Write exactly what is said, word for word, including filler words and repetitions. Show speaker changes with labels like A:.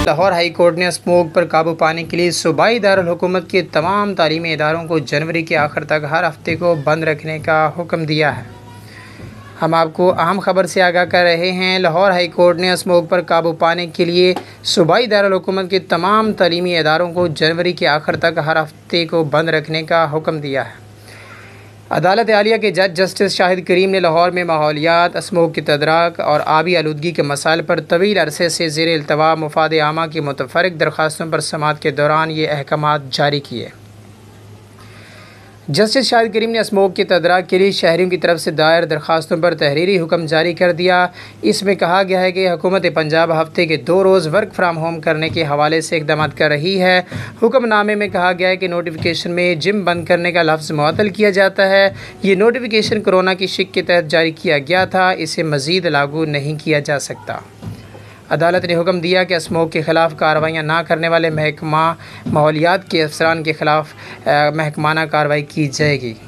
A: Lahore high court نے smog پر قابو پانے کے لیے صوبائی دارالحکومت کے تمام تعلیمی اداروں کو جنوری کے آخر تک ہر ہفتے کو بند رکھنے کا حکم دیا ہے۔ ہم آپ کو اہم خبر سے آگاہ کر رہے ہیں۔ لاہور ہائی کورٹ نے اسموگ پر قابو پانے کے لیے صوبائی دارالحکومت کے تمام تعلیمی اداروں کو جنوری کے آخر تک ہر ہفتے کو بند رکھنے کا حکم دیا ہے۔ عدالت عالیہ کے جج جسٹس شاہد کریم نے لاہور میں ماحولیات، اسموگ کے تدارک اور آبی آلودگی کے مسائل پر طویل عرصے سے زیر التواء مفاد عامہ کی متفرق درخواستوں پر سماعت کے دوران یہ احکامات جاری کیے۔ جسٹس شاہد کریم نے اسموگ کے تدارک کے لیے شہریوں کی طرف سے دائر درخواستوں پر تحریری حکم جاری کر دیا۔ اس میں کہا گیا ہے کہ حکومت پنجاب ہفتے کے دو روز ورک فرام ہوم کرنے کے حوالے سے اقدامات کر رہی ہے۔ حکم نامے میں کہا گیا ہے کہ نوٹیفیکیشن میں جم بند کرنے کا لفظ معطل کیا جاتا ہے۔ یہ نوٹیفیکیشن کورونا کی شق کے تحت جاری کیا گیا تھا، اسے مزید لاگو نہیں کیا جا سکتا۔ عدالت نے حکم دیا کہ اسموگ کے خلاف کارروائیاں نہ کرنے والے محکمہ ماحولیات کے افسران کے خلاف محکمانہ کارروائی کی جائے گی۔